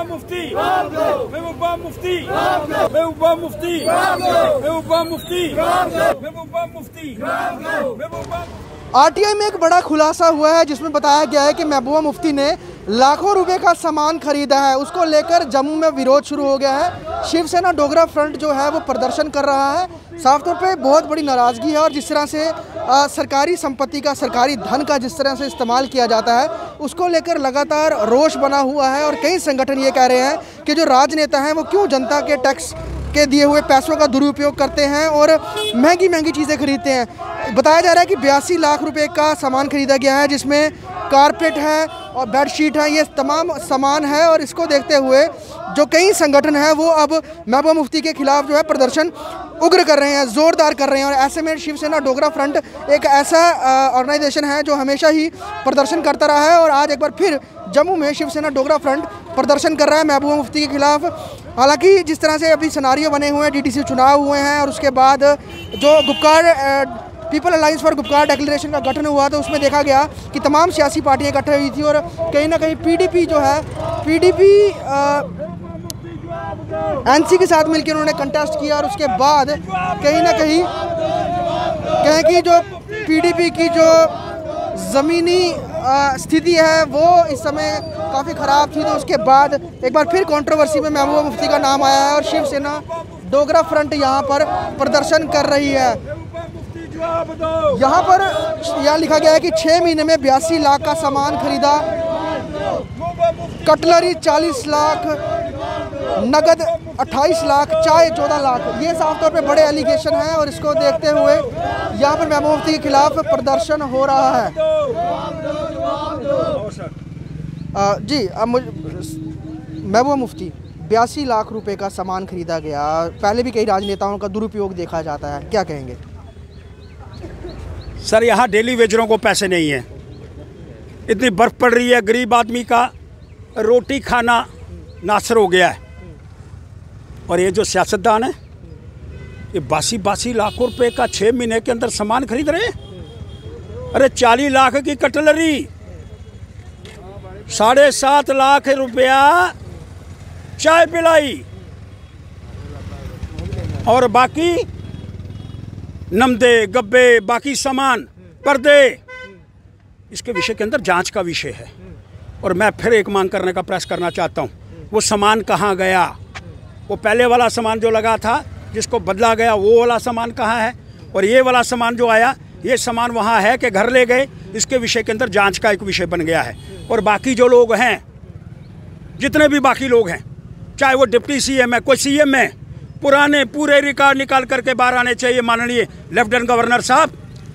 मुफ्ती, महबूबा मुफ्ती, महबूबा मुफ्ती, महबूबा मुफ्ती, महबूबा मुफ्ती, महबूबा। RTI में एक बड़ा खुलासा हुआ है जिसमें बताया गया है कि महबूबा मुफ्ती ने लाखों रुपए का सामान खरीदा है। उसको लेकर जम्मू में विरोध शुरू हो गया है। शिवसेना डोगरा फ्रंट जो है वो प्रदर्शन कर रहा है। साफ तौर पे बहुत बड़ी नाराज़गी है और जिस तरह से सरकारी संपत्ति का, सरकारी धन का जिस तरह से इस्तेमाल किया जाता है उसको लेकर लगातार रोष बना हुआ है। और कई संगठन ये कह रहे हैं कि जो राजनेता हैं वो क्यों जनता के टैक्स के दिए हुए पैसों का दुरुपयोग करते हैं और महंगी महंगी चीज़ें खरीदते हैं। बताया जा रहा है कि 82 लाख रुपए का सामान खरीदा गया है जिसमें कारपेट है और बेडशीट है, ये तमाम सामान है। और इसको देखते हुए जो कई संगठन हैं वो अब महबूबा मुफ्ती के खिलाफ जो है प्रदर्शन उग्र कर रहे हैं, ज़ोरदार कर रहे हैं। और ऐसे में शिवसेना डोगरा फ्रंट एक ऐसा ऑर्गेनाइजेशन है जो हमेशा ही प्रदर्शन करता रहा है और आज एक बार फिर जम्मू में शिवसेना डोगरा फ्रंट प्रदर्शन कर रहा है महबूबा मुफ्ती के खिलाफ। हालांकि जिस तरह से अभी सिनारियो बने हुए हैं, डीडीसी चुनाव हुए हैं और उसके बाद जो Gupkar people alliance for Gupkar declaration का गठन हुआ तो उसमें देखा गया कि तमाम सियासी पार्टियां इकट्ठे हुई थी और कहीं ना कहीं पीडीपी जो है, पीडीपी एनसी के साथ मिलकर उन्होंने कंटेस्ट किया और उसके बाद कहीं ना कहीं कहें कि जो पीडीपी की जो ज़मीनी स्थिति है वो इस समय काफ़ी ख़राब थी। तो उसके बाद एक बार फिर कंट्रोवर्सी में महबूबा मुफ्ती का नाम आया है और शिवसेना डोगरा फ्रंट यहाँ पर प्रदर्शन कर रही है। यहाँ पर यह लिखा गया है कि 6 महीने में 82 लाख का सामान खरीदा, कटलरी 40 लाख, नगद 28 लाख, चाय 14 लाख। ये साफ तौर पे बड़े एलिगेशन हैं और इसको देखते हुए यहाँ पर महबूबा मुफ्ती के खिलाफ प्रदर्शन हो रहा है। जी महबूबा मुफ्ती, 82 लाख रुपए का सामान खरीदा गया, पहले भी कई राजनेताओं का दुरुपयोग देखा जाता है, क्या कहेंगे? सर यहाँ डेली वेजरों को पैसे नहीं है, इतनी बर्फ़ पड़ रही है, गरीब आदमी का रोटी खाना नासर हो गया है। और ये जो सियासतदान है ये 82 लाख रुपए का 6 महीने के अंदर सामान खरीद रहे हैं। अरे 40 लाख की कटलरी, 7.5 लाख रुपया चाय पिलाई और बाकी नमदे गब्बे, बाकी सामान, पर्दे, इसके विषय के अंदर जांच का विषय है। और मैं फिर एक मांग करने का प्रयास करना चाहता हूँ, वो सामान कहाँ गया? वो पहले वाला सामान जो लगा था जिसको बदला गया वो वाला सामान कहाँ है? और ये वाला सामान जो आया ये सामान वहाँ है कि घर ले गए? इसके विषय के अंदर जांच का एक विषय बन गया है। और बाकी जो लोग हैं, जितने भी बाकी लोग हैं, चाहे वो डिप्टी सीएम है, कोई सीएम है, पुराने पूरे रिकॉर्ड निकाल करके बाहर आने चाहिए। माननीय लेफ्टिनेंट गवर्नर साहब,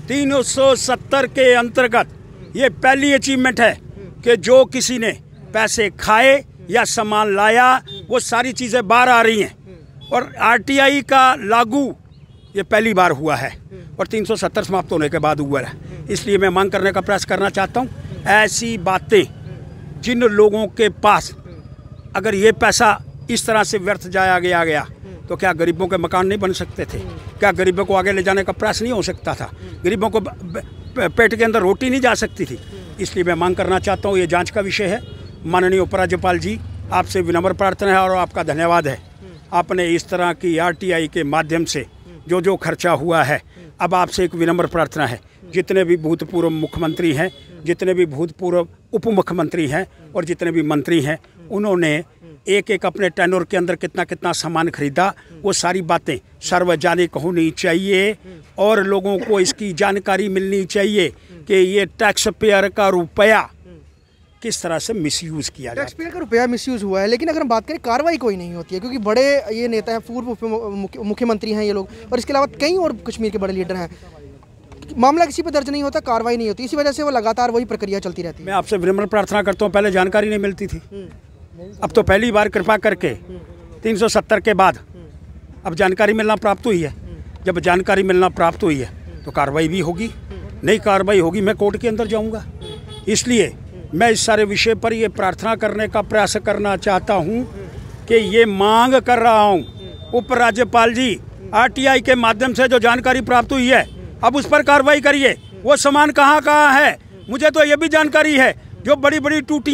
370 के अंतर्गत ये पहली अचीवमेंट है कि जो किसी ने पैसे खाए या सामान लाया वो सारी चीज़ें बाहर आ रही हैं। और आरटीआई का लागू ये पहली बार हुआ है और 370 समाप्त होने के बाद हुआ है। इसलिए मैं मांग करने का प्रयास करना चाहता हूँ, ऐसी बातें जिन लोगों के पास अगर ये पैसा इस तरह से व्यर्थ जाया गया तो क्या गरीबों के मकान नहीं बन सकते थे? क्या गरीबों को आगे ले जाने का प्रयास नहीं हो सकता था? गरीबों को पेट के अंदर रोटी नहीं जा सकती थी? इसलिए मैं मांग करना चाहता हूँ, ये जांच का विषय है। माननीय उपराज्यपाल जी, आपसे विनम्र प्रार्थना है और आपका धन्यवाद है। आपने इस तरह की आरटीआई के माध्यम से जो खर्चा हुआ है, अब आपसे एक विनम्र प्रार्थना है, जितने भी भूतपूर्व मुख्यमंत्री हैं, जितने भी भूतपूर्व उप मुख्यमंत्री हैं और जितने भी मंत्री हैं, उन्होंने एक अपने टेन्योर के अंदर कितना सामान खरीदा, वो सारी बातें सार्वजनिक होनी चाहिए और लोगों को इसकी जानकारी मिलनी चाहिए कि ये टैक्स पेयर का रुपया किस तरह से मिसयूज़ किया जाए। टैक्स पेयर का रुपया मिसयूज़ हुआ है, लेकिन अगर हम बात करें कार्रवाई कोई नहीं होती है क्योंकि बड़े ये नेता हैं, पूर्व मुख्यमंत्री हैं ये लोग और इसके अलावा कई और कश्मीर के बड़े लीडर हैं। मामला किसी पर दर्ज नहीं होता, कार्रवाई नहीं होती, इसी वजह से वो लगातार वही प्रक्रिया चलती रहती है। मैं आपसे विनम्र प्रार्थना करता हूँ, पहले जानकारी नहीं मिलती थी, अब तो पहली बार कृपा करके 370 के बाद अब जानकारी मिलना प्राप्त हुई है। जब जानकारी मिलना प्राप्त हुई है तो कार्रवाई भी होगी, नई कार्रवाई होगी, मैं कोर्ट के अंदर जाऊंगा। इसलिए मैं इस सारे विषय पर ये प्रार्थना करने का प्रयास करना चाहता हूं कि ये मांग कर रहा हूं, उपराज्यपाल जी, आरटीआई के माध्यम से जो जानकारी प्राप्त हुई है अब उस पर कार्रवाई करिए। वो सामान कहाँ है? मुझे तो ये भी जानकारी है जो बड़ी बड़ी टूटियाँ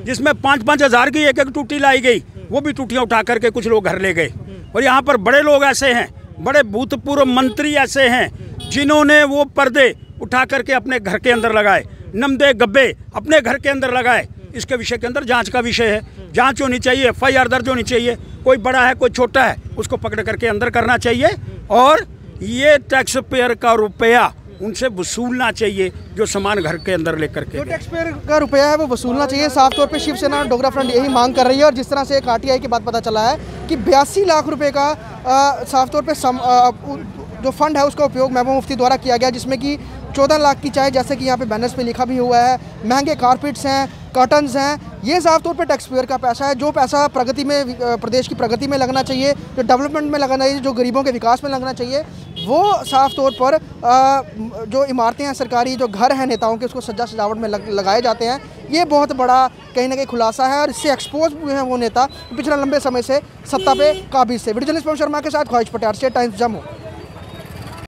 जिसमें 5-5 हज़ार की एक टूटी लाई गई, वो भी टूटियाँ उठा करके कुछ लोग घर ले गए। और यहाँ पर बड़े लोग ऐसे हैं, बड़े भूतपूर्व मंत्री ऐसे हैं जिन्होंने वो पर्दे उठा करके अपने घर के अंदर लगाए, नमदे गब्बे अपने घर के अंदर लगाए। इसके विषय के अंदर जांच का विषय है, जांच होनी चाहिए, FIR दर्ज होनी चाहिए। कोई बड़ा है कोई छोटा है, उसको पकड़ करके अंदर करना चाहिए और ये टैक्स पेयर का रुपया उनसे वसूलना चाहिए जो सामान घर के अंदर लेकर के। जो टैक्स पेयर का रुपया है वो वसूलना चाहिए। साफ तौर पे शिवसेना डोगरा फ्रंट यही मांग कर रही है। और जिस तरह से एक RTI के बाद पता चला है कि 82 लाख रुपए का साफ तौर पे जो फंड है उसका उपयोग महबूबा मुफ्ती द्वारा किया गया, जिसमें कि 14 लाख की चाय, जैसे कि यहाँ पे बैनर्स पे लिखा भी हुआ है, महंगे कारपेट्स हैं, कर्टन्स हैं। ये साफ तौर पे टैक्स पेयर का पैसा है। जो पैसा प्रगति में, प्रदेश की प्रगति में लगना चाहिए, जो डेवलपमेंट में लगना चाहिए, जो गरीबों के विकास में लगना चाहिए, वो साफ तौर पर जो इमारतें हैं सरकारी, जो घर हैं नेताओं के, उसको सज्जा सजावट में लगाए जाते हैं। ये बहुत बड़ा कहीं ना कहीं खुलासा है और इससे एक्सपोज हुए हैं वो नेता पिछले लंबे समय से सत्ता पे काबिज थे। वीडियो जर्नलिस्ट पवन शर्मा के साथ ख्वाहिश पटेल, स्टेट टाइम्स, जम्मू।